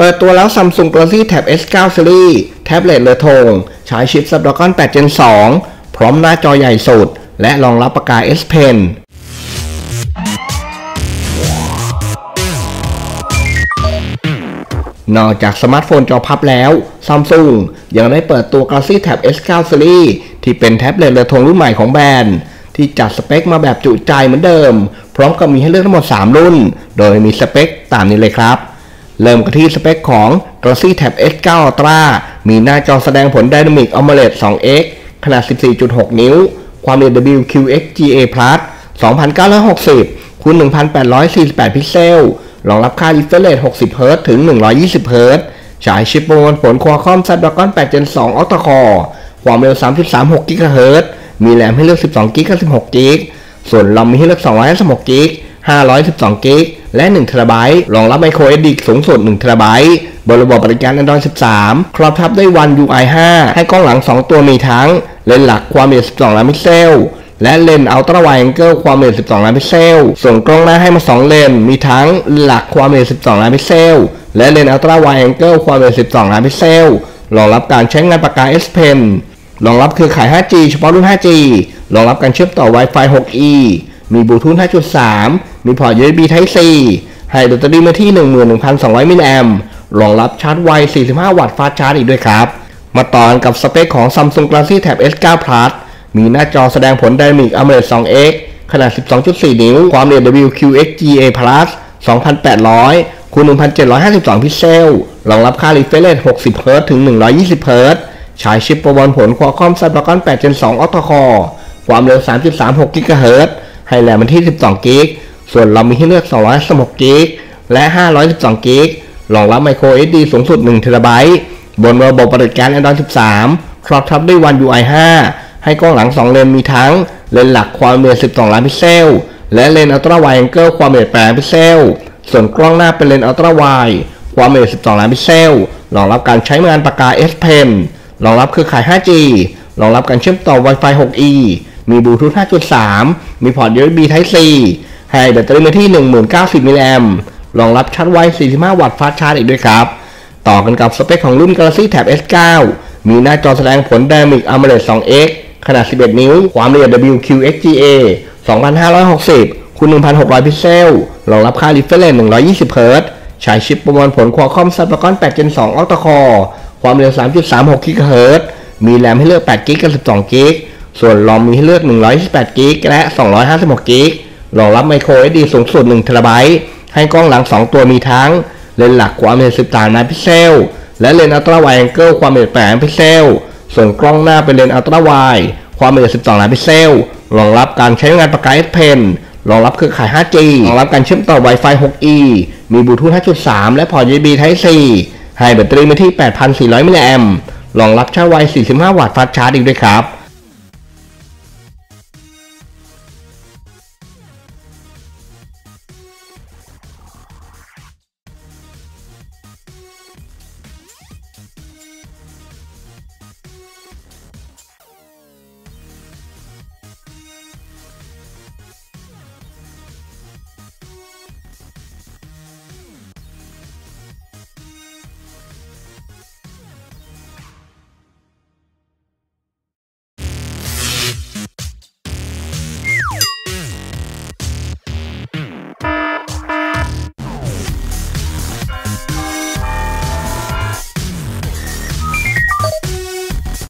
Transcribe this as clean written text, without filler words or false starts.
ปิดตัวแล้ว Samsung Galaxy Tab S9 Series แท็บเล็ตเรือธงใช้ชิป Snapdragon 8 Gen 2 พร้อมหน้าจอใหญ่สุดและรองรับปากกา S Pen นอกจากสมาร์ทโฟนจอพับแล้ว Samsung ยังได้เปิดตัว Galaxy Tab S9 Series ที่เป็นแท็บเล็ตเรือธงรุ่นใหม่ของแบรนด์ที่จัดสเปคมาแบบจุใจเหมือนเดิมพร้อมกับมีให้เลือกทั้งหมด3รุ่นโดยมีสเปคตามนี้เลยครับเริ่มกันที่สเปคของ Galaxy Tab S9 Ultra มีหน้าจอแสดงผล Dynamic AMOLED 2X ขนาด 14.6 นิ้วความละเอียด WQXGA+ 2960 x 1848 พิกเซลรองรับค่า refresh rate 60 Hz ถึง 120 Hz ใช้ชิปประมวลผล Qualcomm Snapdragon 8 Gen 2 Octa Core ความเร็ว 3.36 GHz มีแรมให้เลือก12 GB กับ16 GB ส่วน ROM มีให้เลือก256 GB 512 GB และ 1TB รองรับ Micro SD สูงสุด 1TB บนระบบบริการ Android 13 ครอบทับด้วย One UI 5 ให้กล้องหลัง2ตัวมีทั้งเลนส์หลักความละเอียด12 ล้านพิกเซลและเลนส์ Ultra Wide Angle ความละเอียด12 ล้านพิกเซลส่วนกล้องหน้าให้มา2เลนส์มีทั้งหลักความละเอียด12 ล้านพิกเซลและเลนส์ Ultra Wide Angle ความละเอียด12 ล้านพิกเซลรองรับการใช้งานปากกา S Pen รองรับเครือข่าย 5G เฉพาะรุ่น 5G รองรับการเชื่อมต่อ Wi-Fi 6E มีบลูทูธ 5.3 มีพอร์ต USB Type C ให้แบตเตอรี่มาที่ 11,200 มิลลิแอมป์รองรับชาร์จไว 45 วัตต์ฟาสต์ชาร์จอีกด้วยครับมาต่อกันกับสเปคของ Samsung Galaxy Tab S9 Plus มีหน้าจอแสดงผล Dynamic AMOLED 2X ขนาด 12.4 นิ้วความละเอียด WQXGA+ 2800 x 1752 พิกเซลรองรับค่า refresh rate 60 Hz ถึง 120 Hz ใช้ชิปประมวลผล Qualcomm Snapdragon 8 Gen 2 Octa Core ความเร็ว 3.36 GHz ให้แรมมันที่12 GB ส่วนROMมีให้เลือก216 GB และ512 GB รองรับ Micro SD สูงสุด 1TB บนระบบบริการ Android 13 ครอบทับด้วย One UI 5 ให้กล้องหลัง2เลนมีทั้งเลนส์หลักความละเอียด12 ล้านพิกเซลและเลนส์ Ultra Wide Angle ความละเอียด8 ล้านพิกเซลส่วนกล้องหน้าเป็นเลนส์ Ultra Wide ความละเอียด12 ล้านพิกเซลรองรับการใช้งานปากกา S Pen รองรับเครือข่าย 5G รองรับการเชื่อมต่อ Wi-Fi 6E มีบลูทูธ 5.3 มีพอร์ต USB Type C ให้แบตเตอรี่มาที่ 1090 มิลลิแอมป์รองรับชาร์จไว 45 วัตต์ฟาสต์ชาร์จอีกด้วยครับต่อกันกับสเปคของรุ่น Galaxy Tab S9 มีหน้าจอแสดงผล Dynamic AMOLED 2X ขนาด 11 นิ้วความละเอียด WQXGA 2560 x 1600 พิกเซลรองรับค่า refresh rate 120 Hz ใช้ชิปประมวลผล Qualcomm Snapdragon 8 Gen 2 Octa Core ความเร็ว 3.36 GHz มีแรมให้เลือก8 GB กับ12 GB ส่วน ROM มีให้เลือก128 GB และ256 GB รองรับ Micro SD สูงสุด 1TB ให้กล้องหลัง2ตัวมีทั้งเลนส์หลักความละเอียด13 ล้านพิกเซลและเลนส์ Ultra Wide Angle ความละเอียด8 ล้านพิกเซลส่วนกล้องหน้าเป็นเลนส์ Ultra Wide ความละเอียด12 ล้านพิกเซลรองรับการใช้งานปากกา S Pen รองรับเครือข่าย 5G รองรับการเชื่อมต่อ Wi-Fi 6E มีบลูทูธ 5.3 และพอร์ต USB Type C ให้แบตเตอรี่มาที่ 8,400 มิลลิแอมป์รองรับชาร์จไว 45 วัตต์ฟาสต์ชาร์จอีกด้วยครับ